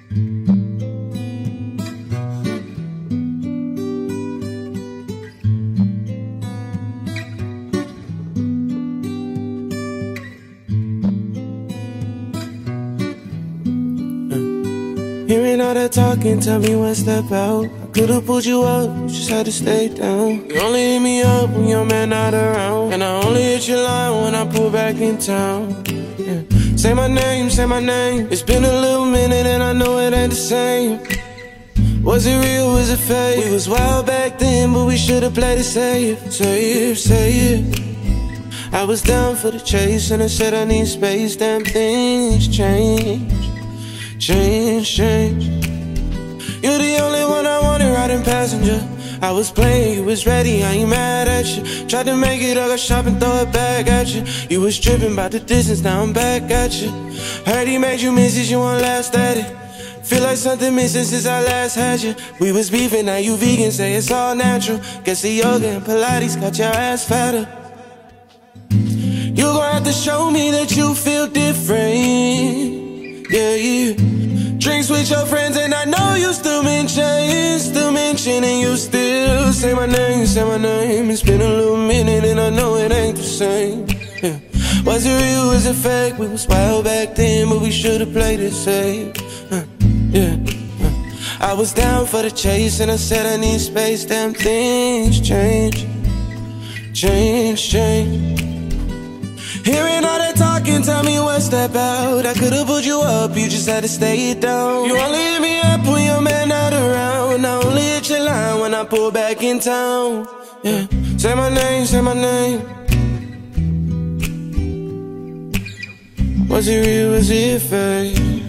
Hearing all that talking, tell me what's that about? I could've pulled you up, you just had to stay down. You only hit me up when your man not around, and I only hit your line when I pull back in town. Yeah. Say my name, say my name. It's been a little minute and I know it ain't the same. Was it real, was it fake? We was wild back then, but we should've played it safe. Say it, say it. I was down for the chase and I said I need space. Damn, things change. Change, change. You're the only one I wanted riding passenger. I was playing, you was ready, I ain't mad at you. Tried to make it, I got shop and throw it back at you. You was tripping about the distance, now I'm back at you. Heard he made you miss it, you want last at it. Feel like something missing since I last had you. We was beefing, now you vegan, say it's all natural. Guess the yoga and Pilates got your ass fatter. You gon' have to show me that you feel different. Yeah, yeah. Drinks with your friends and I know you still mention, and you still say my name, say my name. It's been a little minute and I know it ain't the same. Yeah. Was it real, was it fake? We was wild back then, but we should've played it safe. Yeah. I was down for the chase and I said I need space. Damn, things change. Change, change. Hearing all that talking, tell me what's that about? I could've pulled you up, you just had to stay down. You only hit me up when your man not around. I only hit your line when I pull back in town. Yeah, say my name, say my name. Was it real, was it fake?